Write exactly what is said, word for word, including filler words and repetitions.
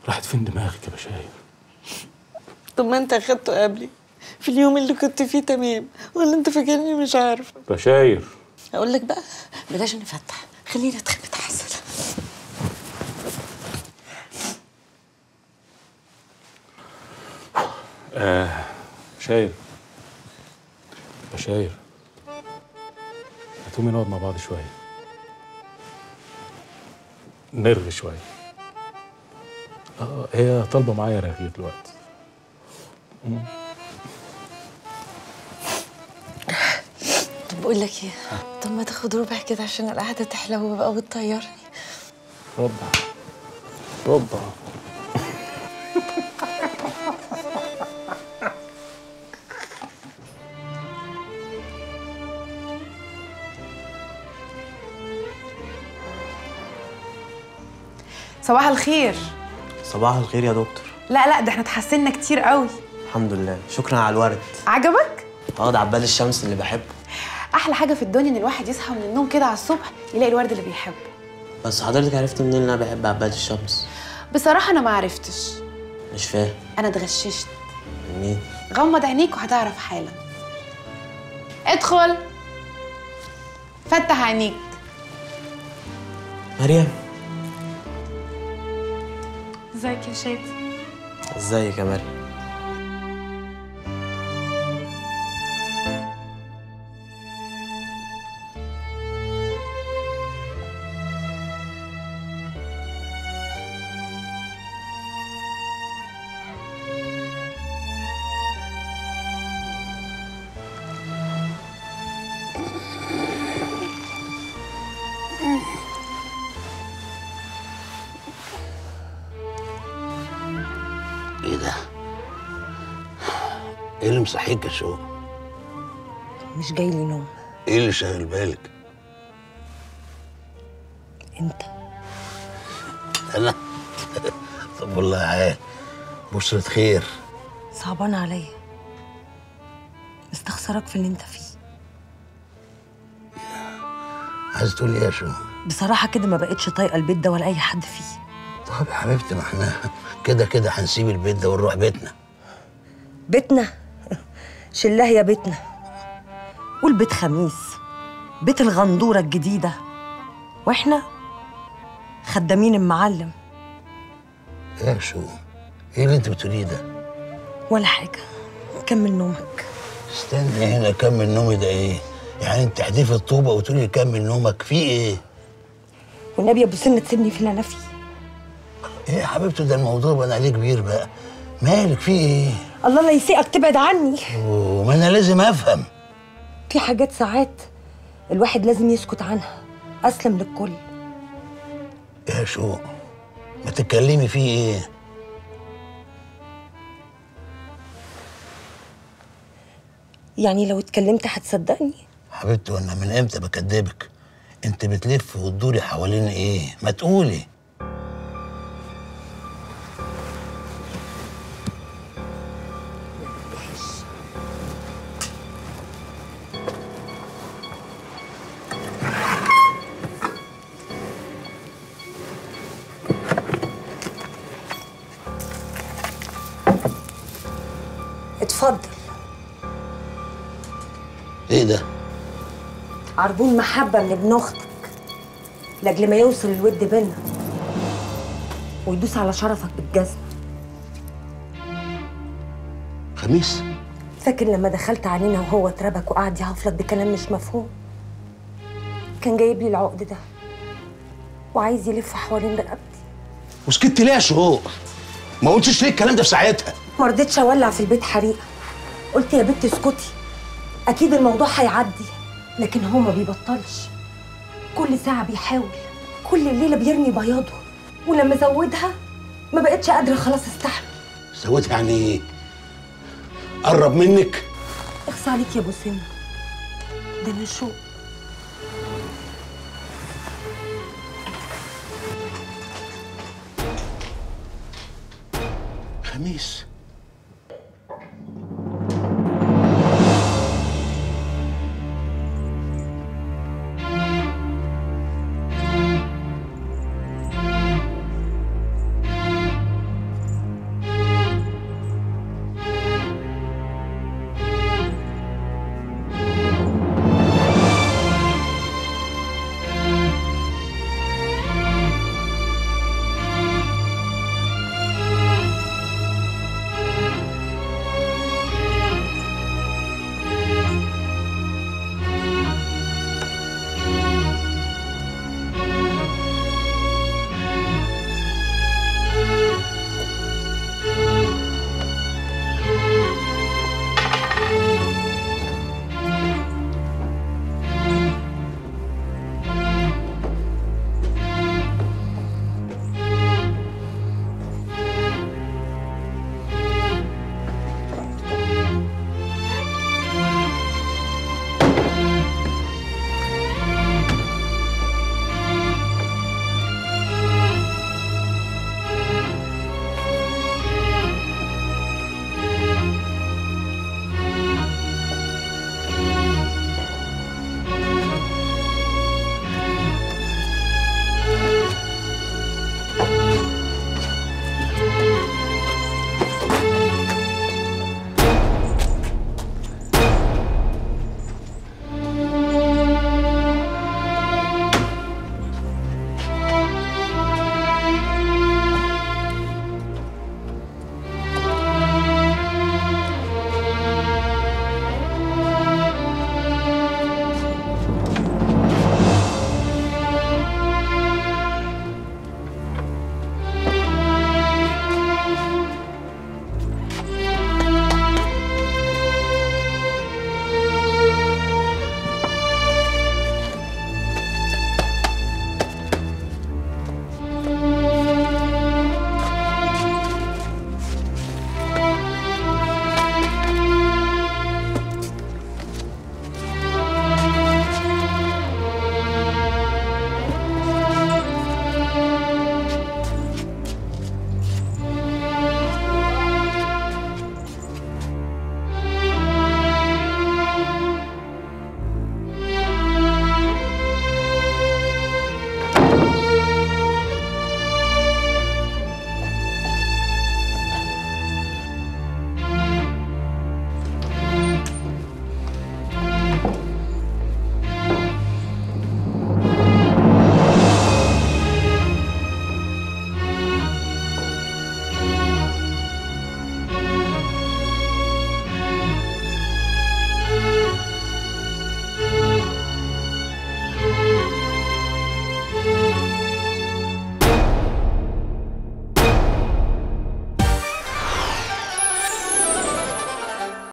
راحت فين دماغك يا بشاير؟ طب ما انت اخدته قبلي في اليوم اللي كنت فيه تمام، ولا انت فاكرني مش عارفه؟ بشاير اقول لك بقى بلاش نفتح، خلينا نتخبط احسن. آه بشاير بشاير هتقومي نقعد مع بعض شويه، نرغي شويه. اه هي طالبه معايا رغي دلوقتي. مم. طب بقول لك ايه، طب ما تاخد ربع كده عشان القعده تحلو بقى وتطيرني. ربع ربع صباح الخير. صباح الخير يا دكتور. لا لا ده احنا اتحسنا كتير قوي. الحمد لله، شكرا على الورد. عجبك؟ اه ده عباد الشمس اللي بحبه. احلى حاجه في الدنيا ان الواحد يصحى من النوم كده على الصبح يلاقي الورد اللي بيحبه. بس حضرتك عرفت منين ان انا بحب عباد الشمس؟ بصراحه انا ما عرفتش. مش فاهم. انا اتغششت. منين؟ غمض عينيك وهتعرف حالا. ادخل فتح عينيك. مريم. ازيك يا شادي؟ ازيك يا مريم؟ ايه ده؟ ايه اللي مصحيك يا شو؟ مش جاي لي نوم. ايه اللي شاغل بالك؟ انت. انا؟ طب والله عال، بشرة خير. صعبان عليا، مستخسرك في اللي انت فيه. عايز تقول ايه يا شو؟ بصراحة كده ما بقتش طايقة البيت ده ولا أي حد فيه. طب يا حبيبتي ما احنا كده كده هنسيب البيت ده ونروح بيتنا. بيتنا؟ شلاه يا بيتنا. قول بيت خميس، بيت الغندورة الجديدة، واحنا خدامين المعلم. ايه يا شو؟ ايه اللي انت بتقوليه ده؟ ولا حاجة، كمل نومك. استني هنا، كمل نومي ده ايه؟ يعني انت تحدفي الطوبة وتقولي لي كمل نومك، في ايه؟ والنبي يا ابو سنة تسيبني في اللي انا فيه. ايه يا حبيبتي ده الموضوع بقى عليه كبير بقى، مالك في ايه؟ الله لا يسيئك تبعد عني. وما انا لازم افهم. في حاجات ساعات الواحد لازم يسكت عنها، اسلم للكل. يا شو ما تتكلمي فيه ايه؟ يعني لو اتكلمت هتصدقني؟ حبيبتي وانا من امتى بكدبك؟ انت بتلف وتدوري حوالين ايه؟ ما تقولي. اتفضل. ايه ده؟ عربون محبة من ابن اختك لاجل ما يوصل الود بينا ويدوس على شرفك بالجزمة. خميس؟ فاكر لما دخلت علينا وهو اتربك وقعد يهفلك بكلام مش مفهوم؟ كان جايب لي العقد ده وعايز يلف حوالين رقبتي. وسكت ليه يا شهور؟ ما قلتش ليه الكلام ده في ساعتها؟ ما رضيتش اولع في البيت حريقه، قلت يا بنت اسكتي اكيد الموضوع هيعدي، لكن هو ما بيبطلش. كل ساعه بيحاول، كل الليله بيرمي بياضه، ولما زودها ما بقتش قادره خلاص استحمل. زودها يعني ايه؟ قرب منك؟ اخص عليك يا ابو سن، ده انا شوق. خميس